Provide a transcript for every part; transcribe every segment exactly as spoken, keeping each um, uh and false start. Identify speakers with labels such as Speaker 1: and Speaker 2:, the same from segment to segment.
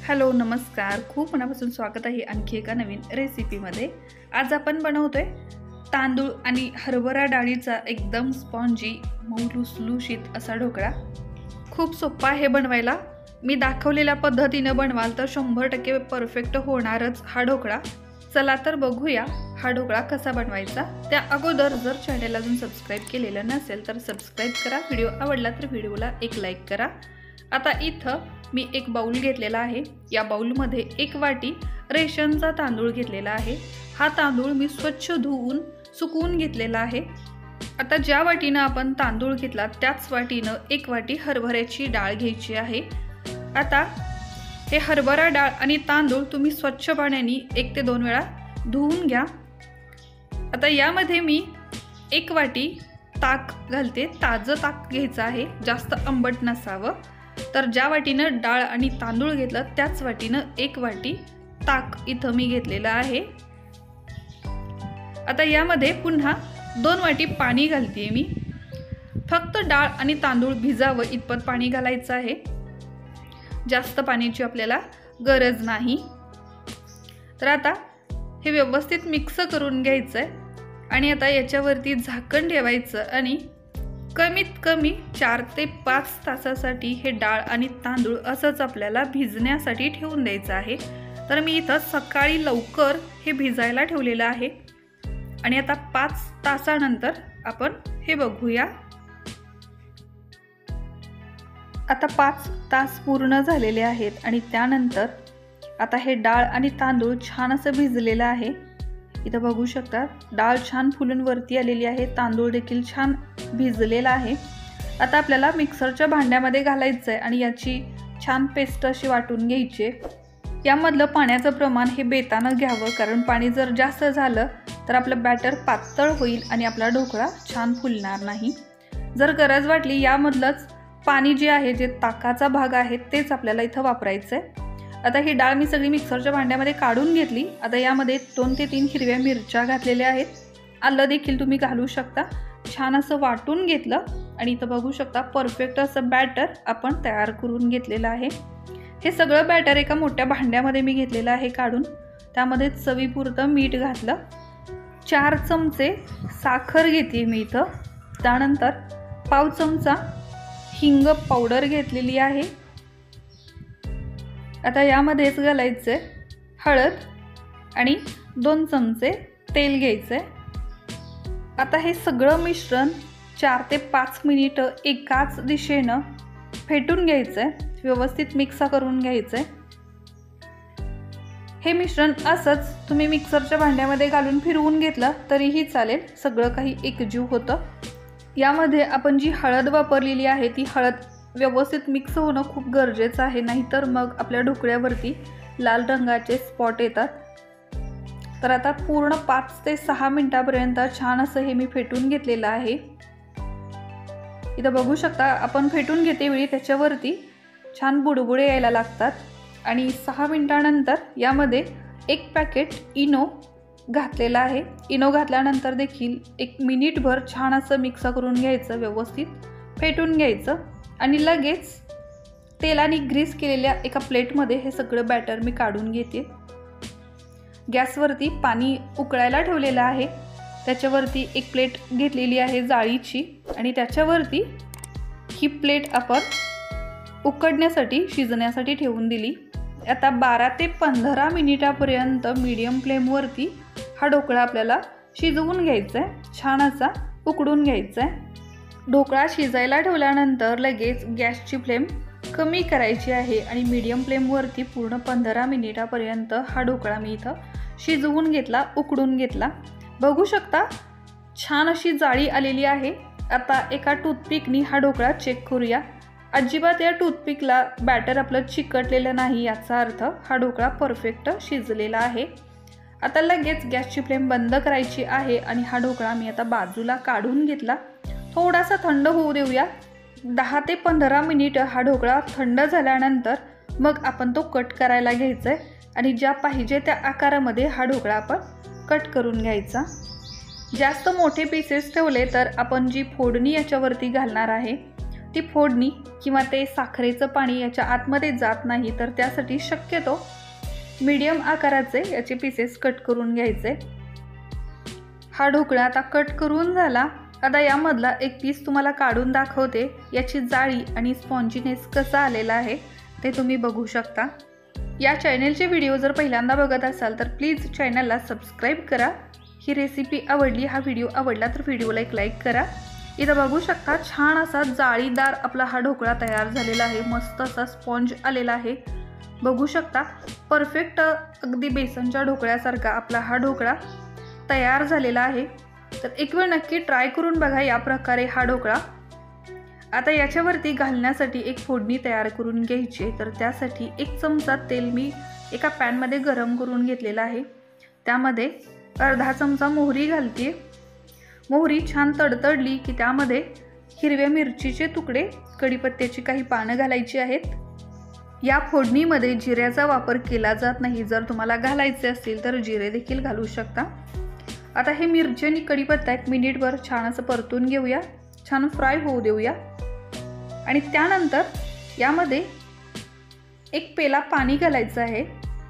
Speaker 1: Hello नमस्कार, खूप मनापासून स्वागत आहे आणखी एका नवीन रेसिपीमध्ये। आज आपण बनवतोय तांदूळ आणि हरभरा डाळीचा एकदम स्पॉन्जी मऊ लुसलुशीत असा ढोकळा। खूप सोपा आहे बनवायला। मी दाखवलेल्या पद्धतीने बनवाल तर शंभर टक्के परफेक्ट होणारच हा ढोकळा। चला तर बघूया हा ढोकळा कसा बनवायचा। त्या अगोदर जर चॅनलला अजून सबस्क्राइब केलेलं नसेल तर सबस्क्राइब करा। व्हिडिओ आवडला तर व्हिडिओला एक लाईक करा। आता इथं मी एक बाउल घेतलेला आहे। या बाउलमध्ये एक वाटी रेशनचा तांदूळ घेतलेला आहे। हा तांदूळ मी स्वच्छ धुवून सुकवून घेतलेला आहे। आता ज्या वाटीनं आपण तांदूळ घेतला त्याच वाटीनं एक वाटी हरभऱ्याची डाळ घ्यायची आहे। आता हे हरभरा डाळ आणि तांदूळ तुम्ही स्वच्छ पाण्याने एक ते दोन वेळा धुवून घ्या। आता यामध्ये मी एक वाटी ताक घालते। ताजं ताक घ्यायचं आहे, जास्त आंबट नसावं। तर ज्या वाटीनं डाळ आणि तांदूळ घेतलं त्याच वाटीनं एक वाटी ताक इथं मी घेतलेलं आहे। आता यामध्ये पुन्हा दोन वाटी पाणी घालते मी। फक्त डाळ आणि तांदूळ भिजावं इतपत पाणी घालायचं आहे, जास्त पाण्याची आपल्याला गरज नाही। तर आता हे व्यवस्थित मिक्स करून घ्यायचंय आणि आता याच्यावरती झाकण ठेवायचं आणि कमीत कमी चार ते पाच तासासाठी हे डाळ आणि तांदूळ असंच आपल्याला भिजण्यासाठी ठेवून द्यायचं आहे। तर मी इथं सकाळी लवकर हे भिजायला ठेवलेलं आहे आणि आता पाच तासानंतर आपण हे बघूया। आता पाच तास पूर्ण झालेले आहेत आणि त्यानंतर आता हे डाळ आणि तांदूळ छान असं भिजलेलं आहे। इथं बघू शकता डाळ छान फुलून वरती आलेली आहे, तांदूळ देखील छान भिजलेला आहे। आता आपल्याला मिक्सरच्या भांड्यामध्ये घालायचं आहे आणि याची छान पेस्ट अशी वाटून घ्यायची। यामधलं पाण्याचं प्रमाण हे बेतानं घ्यावं, कारण पाणी जर जास्त झालं तर आपलं बॅटर पातळ होईल आणि आपला ढोकळा छान फुलणार नाही। जर गरज वाटली यामधलंच पाणी जे आहे, जे ताकाचा भाग आहे तेच आपल्याला इथं वापरायचं आहे। आता ही डाळ मी सगळी मिक्सरच्या भांड्यामध्ये काढून घेतली। आता यामध्ये दोन ते तीन हिरव्या मिरच्या घातलेल्या आहेत, आलं देखील तुम्ही घालू शकता। छान असं वाटून घेतलं आणि इथं बघू शकता परफेक्ट असं बॅटर आपण तयार करून घेतलेलं आहे। हे सगळं बॅटर एका मोठ्या भांड्यामध्ये मी घेतलेलं आहे काढून। त्यामध्ये चवीपुरतं मीठ घातलं, चार चमचे साखर घेते मी इथं। त्यानंतर पाव चमचा हिंग पावडर घेतलेली आहे। आता यामध्येच घालायचे हळद आणि दोन चमचे तेल घ्यायचे। आता हे सगळं मिश्रण चार ते पाच मिनिटं एकाच दिशेनं फेटून घ्यायचंय, व्यवस्थित मिक्स करून घ्यायचंय। हे मिश्रण असंच तुम्ही मिक्सरच्या भांड्यामध्ये घालून फिरवून घेतलं तरीही चालेल, सगळं काही एकजीव होतं। यामध्ये आपण जी हळद वापरलेली आहे ती हळद व्यवस्थित मिक्स होणं खूप गरजेचं आहे, नाहीतर मग आपल्या ढोकळ्यावरती लाल रंगाचे स्पॉट येतात। तर आता पूर्ण पाच ते सहा मिनिटापर्यंत छान असं हे मी फेटून घेतलेलं आहे। इथं बघू शकता आपण फेटून घेते वेळी त्याच्यावरती छान बुडबुडे यायला लागतात आणि सहा मिनिटानंतर यामध्ये एक पॅकेट इनो घातलेला आहे। इनो घातल्यानंतर देखील एक मिनिटभर छान असं मिक्स करून घ्यायचं, व्यवस्थित फेटून घ्यायचं आणि लगेच तेलाने ग्रीस केलेल्या एका प्लेटमध्ये हे सगळं बॅटर मी काढून घेते। गॅसवरती पाणी उकळायला ठेवलेलं आहे, त्याच्यावरती एक प्लेट घेतलेली आहे जाळीची आणि त्याच्यावरती ही प्लेट आपण उकडण्यासाठी शिजण्यासाठी ठेवून दिली। आता बारा ते पंधरा मिनिटापर्यंत मीडियम फ्लेमवरती हा ढोकळा आपल्याला शिजवून घ्यायचा आहे, छान असा उकडून घ्यायचा आहे। ढोकळा शिजायला ठेवल्यानंतर लगेच गॅसची फ्लेम कमी करायची आहे आणि मीडियम फ्लेमवरती पूर्ण पंधरा मिनिटापर्यंत हा ढोकळा मी इथं शिजवून घेतला, उकडून घेतला। बघू शकता छान अशी जाळी आलेली आहे। आता एका टूथपिकनी हा ढोकळा चेक करूया। अजिबात या टूथपिकला बॅटर आपलं चिकटलेलं नाही, याचा अर्थ हा ढोकळा परफेक्ट शिजलेला आहे। आता लगेच गॅसची फ्लेम बंद करायची आहे आणि हा ढोकळा मी आता बाजूला काढून घेतला। थोडासा थंड होऊ देऊया, दहा ते पंधरा मिनिट हा ढोकळा थंड झाल्यानंतर मग आपण तो कट करायला घ्यायचा आहे आणि ज्या पाहिजे त्या आकारामध्ये हा ढोकळा आपण कट करून घ्यायचा। जास्त मोठे पीसेस ठेवले तर आपण जी फोडणी याच्यावरती घालणार आहे ती फोडणी किंवा ते साखरेचं पाणी याच्या आतमध्ये जात नाही, तर त्यासाठी शक्यतो मीडियम आकाराचे याचे पीसेस कट करून घ्यायचे। हा ढोकळा आता कट करून झाला। आता यामधला एक पीस तुम्हाला काढून दाखवते, याची जाळी आणि स्पॉन्जीनेस कसा आलेला आहे ते तुम्ही बघू शकता। या चॅनलचे व्हिडिओ जर पहिल्यांदा बघत असाल तर प्लीज चॅनलला सबस्क्राईब करा। ही रेसिपी आवडली, हा व्हिडिओ आवडला तर व्हिडिओला एक लाईक करा। इथं बघू शकता छान असा जाळीदार आपला हा ढोकळा तयार झालेला आहे, मस्त असा स्पॉन्ज आलेला आहे। बघू शकता परफेक्ट अगदी बेसनच्या ढोकळ्यासारखा आपला हा ढोकळा तयार झालेला आहे। तर एक वेळ नक्की ट्राय करून बघा या प्रकारे हा ढोकळा। आता याच्यावरती घालण्यासाठी एक फोडणी तयार करून घ्यायची, तर त्यासाठी एक चमचा तेल मी एका पॅनमध्ये गरम करून घेतलेला आहे। त्यामध्ये अर्धा चमचा मोहरी घालते। मोहरी छान तडतडली की त्यामध्ये हिरव्या मिरचीचे तुकडे, कढीपत्त्याची काही पानं घालायची आहेत। या फोडणीमध्ये जिऱ्याचा वापर केला जात नाही, जर तुम्हाला घालायचे असतील तर जिरे देखील घालू शकता। आता हे मिरची आणि कढीपत्ता एक मिनिटभर छान असं परतून घेऊया, छान फ्राय होऊ देऊया। आणि त्यानंतर यामध्ये एक पेला पाणी घालायचं आहे।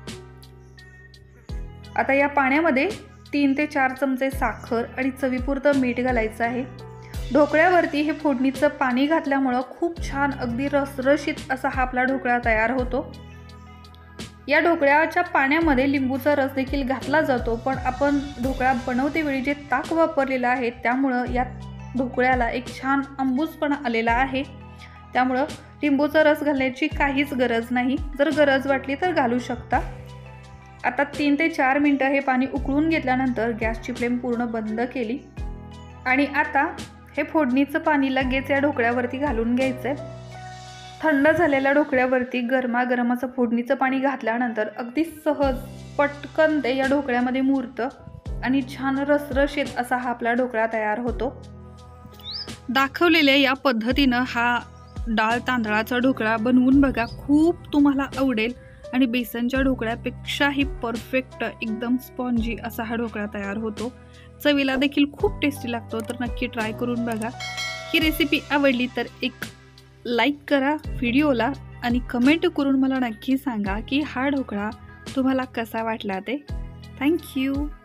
Speaker 1: आता या पाण्यामध्ये तीन ते चार चमचे साखर आणि चवीपुरतं मीठ घालायचं आहे। ढोकळ्यावरती हे फोडणीचं पाणी घातल्यामुळं खूप छान अगदी रसरशीत असा हा आपला ढोकळा तयार होतो। या ढोकळ्याच्या पाण्यामध्ये लिंबूचा रस देखील घातला जातो, पण आपण ढोकळा बनवते वेळी जे ताक वापरलेलं आहे त्यामुळं या ढोकळ्याला एक छान आंबूसपणा आलेला आहे, त्यामुळं लिंबूचा रस घालण्याची काहीच गरज नाही। जर गरज वाटली तर घालू शकता। आता तीन ते चार मिनटं हे पाणी उकळून घेतल्यानंतर गॅसची फ्लेम पूर्ण बंद केली आणि आता हे फोडणीचं पाणी लगेच या ढोकळ्यावरती घालून घ्यायचंय। थंड झालेल्या ढोकळ्यावरती गरमागरम असं फोडणीचं पाणी घातल्यानंतर अगदी सहज पटकन ते या ढोकळ्यामध्ये मुरतं आणि छान रसरशीत असा हा आपला ढोकळा तयार होतो। दाखवलेल्या या पद्धतीनं हा डाळ तांदळाचा ढोकळा बनवून बघा, खूप तुम्हाला आवडेल आणि बेसनच्या ढोकळ्यापेक्षाही परफेक्ट एकदम स्पॉन्जी असा हा ढोकळा तयार होतो। चवीला देखील खूप टेस्टी लागतो, तर नक्की ट्राय करून बघा। ही रेसिपी आवडली तर एक लाईक करा व्हिडिओला आणि कमेंट करून मला नक्की सांगा की हा ढोकळा तुम्हाला कसा वाटला ते। थँक्यू।